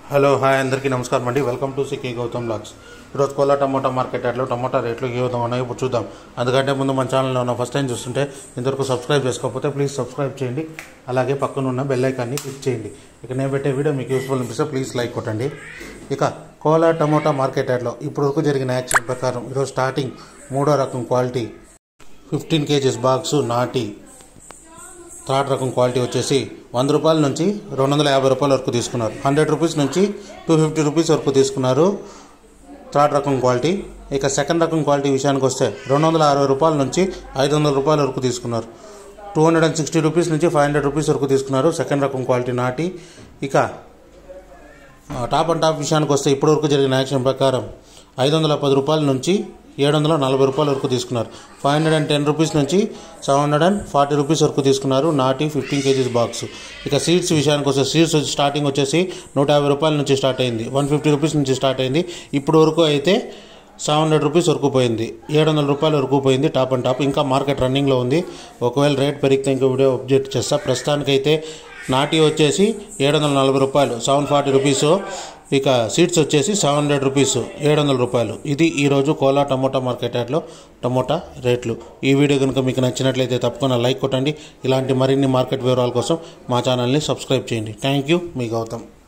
Hello hi అందరికీ నమస్కారం అండి. Welcome to CK Gautam blogs. ఈరోజు కోలా టమోటా మార్కెట్ యార్డ్లో టమోటా రేట్లు ఏ విధంగా ఉన్నాయో ఇప్పుడు చూద్దాం. అందుకంటే ముందు మన ఛానల్లో ఉన్న ఫస్ట్ టైం చూస్తుంటే ఇంతవరకు సబ్స్క్రైబ్ చేసుకోకపోతే ప్లీజ్ సబ్స్క్రైబ్ చేయండి. అలాగే పక్కన ఉన్న బెల్ ఐకాన్ని క్లిక్ చేయండి. ఇక నేను పెట్టే వీడియో మీకు యూస్ఫుల్ అనిపిస్తే ప్లీజ్ లైక్ కొట్టండి. ఇక కోలా టమోటా మార్కెట్ యార్డ్లో ఇప్పటి వరకు జరిగిన యాక్షన్ ప్రకారం ఈరోజు స్టార్టింగ్ 3వ రకం క్వాలిటీ 15 kgs బాక్సు నాటి థర్డ్ రకం క్వాలిటీ వచ్చేసి 100 రూపాయల నుంచి 250 రూపాయల వరకు తీసుకున్నారు. 100 రూపీస్ నుంచి 250 రూపీస్ వరకు తీసుకున్నారు థర్డ్ రకం క్వాలిటీ. ఇక సెకండ్ రకం క్వాలిటీ విషయానికి వస్తే 260 రూపాయల నుంచి 500 రూపాయల వరకు తీసుకున్నారు. 260 రూపీస్ నుంచి 500 రూపీస్ వరకు తీసుకున్నారు సెకండ్ రకం క్వాలిటీ నాటి. ఇక టాప్ అండ్ టాప్ విషయానికి వస్తే ఇప్పటివరకు జరిగిన యాక్షన్ ప్రకారం 510 రూపాయల నుంచి 740 రూపాయల వరకు తీసుకున్నారు. 510 రూపీస్ నుంచి 740 రూపీస్ వరకు తీసుకున్నారు నాటి 15 kgs బాక్స్. ఇక సీడ్స్ విషయానికి వస్తే సీడ్స్ స్టార్టింగ్ వచ్చేసి 150 రూపాయల నుంచి స్టార్ట్ అయింది, 150 రూపీస్ నుంచి స్టార్ట్ అయింది. ఇప్పుడు వరకు అయితే 700 రూపీస్ వరకు పోయింది, 700 రూపాయల వరకు పోయింది టాప్ అండ్ టాప్. ఇంకా మార్కెట్ రన్నింగ్లో ఉంది. ఒకవేళ రేట్ పెరిగితే ఇంకో వీడియో అప్డేట్ చేస్తా. ప్రస్తుతానికైతే నాటి వచ్చేసి 740 రూపాయలు 740 రూపీసు. ఇక సీడ్స్ వచ్చేసి 700 రూపీస్ 700 రూపాయలు. ఇది ఈరోజు కోలా టమోటా మార్కెట్ యార్డ్లో టమోటా రేట్లు. ఈ వీడియో కనుక మీకు నచ్చినట్లయితే తప్పకుండా లైక్ కొట్టండి. ఇలాంటి మరిన్ని మార్కెట్ వివరాల కోసం మా ఛానల్ని సబ్స్క్రైబ్ చేయండి. థ్యాంక్ యూ, మీ గౌతమ్.